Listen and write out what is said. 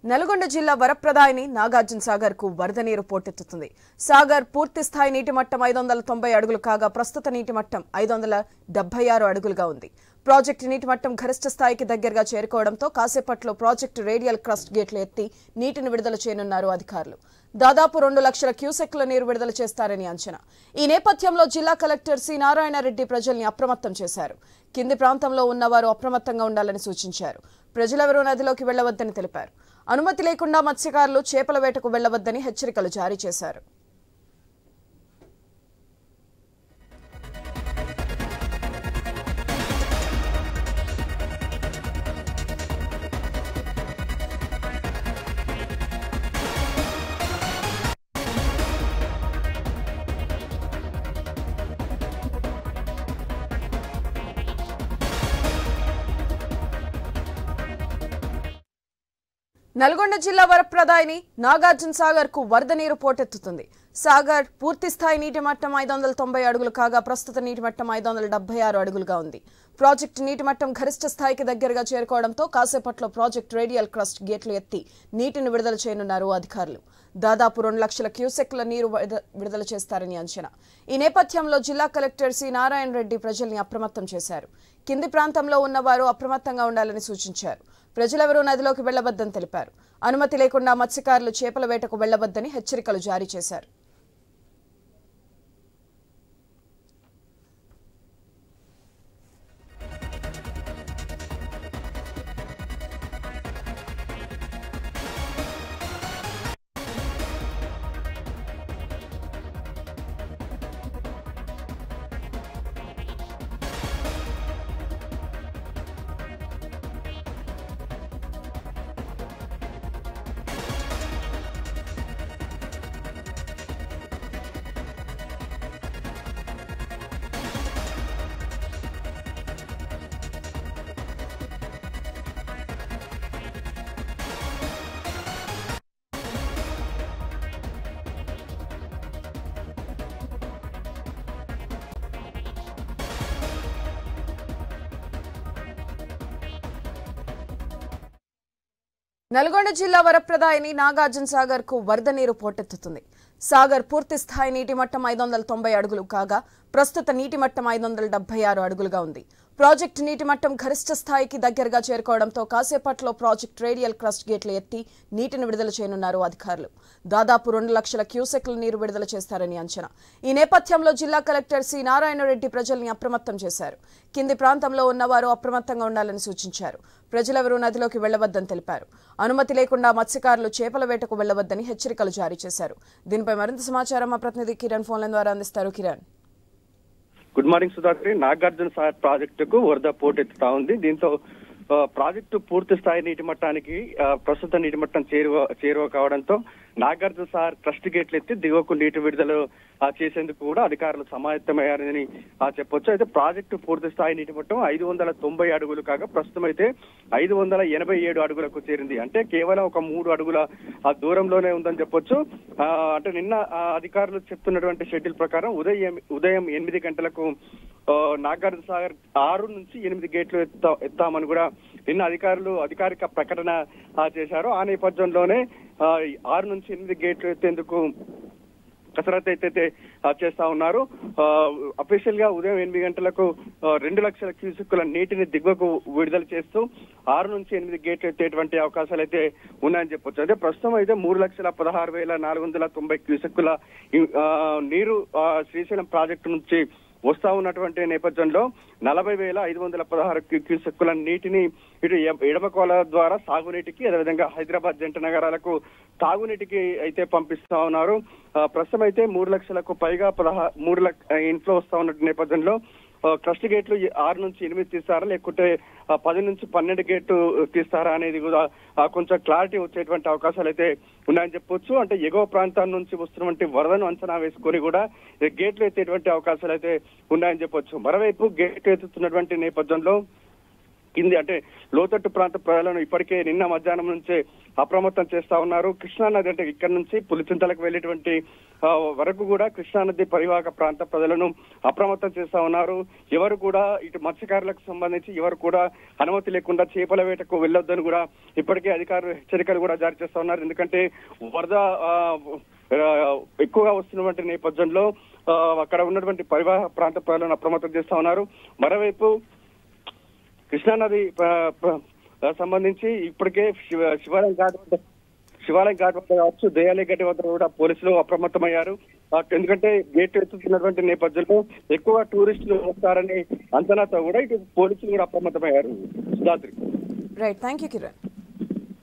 నల్గొండ జిల్లా వరప్రదాయిని నాగార్జున సాగర్ కు వరద నీరు పోటెత్తుతుంది. సాగర్ పూర్తి స్థాయి నీటి మట్టం 590 అడుగులు కాగా ప్రస్తుత నీటి మట్టం 576 అడుగులుగా ఉంది. ప్రాజెక్టు నీటి మట్టం గరిష్ట స్థాయికి దగ్గరగా చేరుకోవడంతో కాసేపట్లో ప్రాజెక్టు రేడియల్ క్రస్ట్ గేట్లు ఎత్తి నీటిని విడుదల చేయనున్నారు అధికారులు. దాదాపు 2 లక్షల క్యూసెక్ల నీరు విడుదల చేస్తారని అంచనా. ఈ నేపథ్యంలో జిల్లా కలెక్టర్ సి నారాయణరెడ్డి ప్రజల్ని అప్రమత్తం చేశారు. కింది ప్రాంతంలో ఉన్నవారు అప్రమత్తంగా ఉండాలని సూచించారు. ప్రజలెవరూ నదిలోకి వెళ్లవద్దని తెలిపారు. అనుమతి లేకుండా మత్స్యకారులు చేపల వేటకు వెళ్లవద్దని హెచ్చరికలు జారీ చేశారు. నల్గొండ జిల్లా వరప్రదాయిని నాగార్జున సాగర్ కు వరద నీరు పోటెత్తుతుంది. సాగర్ పూర్తి స్థాయి నీటి మట్టం 590 అడుగులు కాగా ప్రస్తుత నీటి మట్టం 576 అడుగులుగా ఉంది. ప్రాజెక్టు నీటి మట్టం గరిష్ట స్థాయికి దగ్గరగా చేరుకోవడంతో కాసేపట్లో ప్రాజెక్టు రేడియల్ క్రస్ట్ గేట్లు ఎత్తి నీటిని విడుదల చేయనున్నారు అధికారులు. దాదాపు 2 లక్షల క్యూసెక్ల నీరు విడుదల చేస్తారని అంచనా. ఈ నేపథ్యంలో జిల్లా కలెక్టర్ సి నారాయణరెడ్డి ప్రజల్ని అప్రమత్తం చేశారు. కింది ప్రాంతంలో ఉన్నవారు అప్రమత్తంగా ఉండాలని సూచించారు. ప్రజలెవరూ నదిలోకి వెళ్లవద్దని తెలిపారు. అనుమతి లేకుండా మత్స్యకారులు చేపల వేటకు వెళ్లవద్దని హెచ్చరికలు జారీ చేశారు. నల్గొండ జిల్లా వరప్రదాయిని నాగార్జున సాగర్ కు వరద నీరు పోటెత్తుతుంది. సాగర్ పూర్తి స్థాయి నీటి మట్టం 590 అడుగులు కాగా ప్రస్తుత నీటి మట్టం 576 అడుగులుగా ఉంది. ప్రాజెక్టు నీటి మట్టం గరిష్ట స్థాయికి దగ్గరగా చేరుకోవడంతో కాసేపట్లో ప్రాజెక్టు రేడియల్ క్రస్ట్ గేట్లు ఎత్తి నీటిని విడుదల చేయనున్నారు అధికారులు. దాదాపు 2 లక్షల క్యూసెక్ల నీరు విడుదల చేస్తారని అంచనా. ఈ నేపథ్యంలో జిల్లా కలెక్టర్ సి నారాయణరెడ్డి ప్రజల్ని అప్రమత్తం చేశారు. కింది ప్రాంతంలో ఉన్నవారు అప్రమత్తంగా ఉండాలని సూచించారు. ప్రజలెవరూ నదిలోకి వెళ్లవద్దని తెలిపారు. అనుమతి లేకుండా మత్స్యకారులు చేపల వేటకు వెళ్లవద్దని హెచ్చరికలు జారీ చేశారు. దీనిపై మరింత సమాచారం మా ప్రతినిధి కిరణ్ ఫోన్ లైన్ ద్వారా అందిస్తారు. Kiran, good morning Sudhakar. నాగార్జున సాగర్ ప్రాజెక్టుకు వరద పోటెత్తుతా ఉంది. దీంతో ప్రాజెక్టు పూర్తి స్థాయి నీటి మట్టానికి ప్రస్తుత నీటి మట్టం చేరువ కావడంతో నాగార్జున సాగర్ ట్రస్ట్ గేట్లు ఎత్తి దిగువకు నీటి విడుదల చేసేందుకు కూడా అధికారులు సమాయత్తమయ్యారని చెప్పొచ్చు. అయితే ప్రాజెక్టు పూర్తి స్థాయి నీటి మట్టం 590 అడుగులు కాగా ప్రస్తుతం అయితే 587 అడుగులకు చేరింది. అంటే కేవలం ఒక 3 అడుగుల దూరంలోనే ఉందని చెప్పొచ్చు. అంటే నిన్న అధికారులు చెప్తున్నటువంటి షెడ్యూల్ ప్రకారం ఉదయం 8 గంటలకు నాగార్జున సాగర్ 6 నుంచి 8 గేట్లు ఎత్తామని కూడా నిన్న అధికారులు అధికారిక ప్రకటన చేశారు. ఆ నేపథ్యంలోనే 6 నుంచి 8 గేట్లు ఎత్తేందుకు కసరత్తు అయితే చేస్తా ఉన్నారు. అఫీషియల్ గా ఉదయం 8 గంటలకు 2 లక్షల క్యూసెక్కుల నీటిని దిగువకు విడుదల చేస్తూ 6 నుంచి 8 గేట్లు ఎత్తేటువంటి అవకాశాలు అయితే ఉన్నాయని చెప్పొచ్చు. అయితే ప్రస్తుతం అయితే 3,16,490 క్యూసెక్కుల నీరు శ్రీశైలం ప్రాజెక్టు నుంచి వస్తా ఉన్నటువంటి నేపథ్యంలో 40,516 క్యూసెక్కుల నీటిని ఇటు ఎడమకోల ద్వారా సాగునీటికి, అదేవిధంగా హైదరాబాద్ జంట నగరాలకు తాగునీటికి అయితే పంపిస్తా ఉన్నారు. ప్రస్తుతం అయితే 3 లక్షలకు పైగా 3 ఇంట్లో వస్తా ఉన్న నేపథ్యంలో ట్రస్ట్ గేట్లు 6 నుంచి 8 తీస్తారా లేకుంటే 10 నుంచి 12 గేట్లు తీస్తారా అనేది కూడా కొంచెం క్లారిటీ వచ్చేటువంటి అవకాశాలు అయితే ఉన్నాయని చెప్పొచ్చు. అంటే ఎగువ ప్రాంతాల నుంచి వస్తున్నటువంటి వరదను అంచనా వేసుకొని కూడా గేట్లు ఎత్తేటువంటి అవకాశాలు అయితే ఉన్నాయని చెప్పొచ్చు. మరోవైపు గేట్లు ఎత్తుతున్నటువంటి నేపథ్యంలో కింది అంటే లోతట్టు ప్రాంత ప్రజలను ఇప్పటికే నిన్న మధ్యాహ్నం నుంచే అప్రమత్తం చేస్తా ఉన్నారు. కృష్ణానది అంటే ఇక్కడ నుంచి పులిచింతలకు వెళ్లేటువంటి వరకు కూడా కృష్ణానది పరివాహక ప్రాంత ప్రజలను అప్రమత్తం చేస్తా ఉన్నారు. ఎవరు కూడా ఇటు మత్స్యకారులకు సంబంధించి ఎవరు కూడా అనుమతి లేకుండా చేపల వేటకు వెళ్లొద్దని కూడా ఇప్పటికే అధికారులు హెచ్చరికలు కూడా జారీ చేస్తా ఉన్నారు. ఎందుకంటే వరద ఎక్కువగా వస్తున్నటువంటి నేపథ్యంలో అక్కడ ఉన్నటువంటి పరివాహక ప్రాంత ప్రజలను అప్రమత్తం చేస్తా ఉన్నారు. మరోవైపు కృష్ణానది సంబంధించి ఇప్పటికే శివాలయం ఘాట్ వద్ద కావచ్చు, దయాలయ గట్టి వద్ద కూడా పోలీసులు అప్రమత్తమయ్యారు. ఎందుకంటే గేట్ ఎత్తుతున్నటువంటి నేపథ్యంలో ఎక్కువ టూరిస్టులు వస్తారని అంచనాతో కూడా ఇటు పోలీసులు కూడా అప్రమత్తమయ్యారు. Sudhatri. Right, thank you Kiran.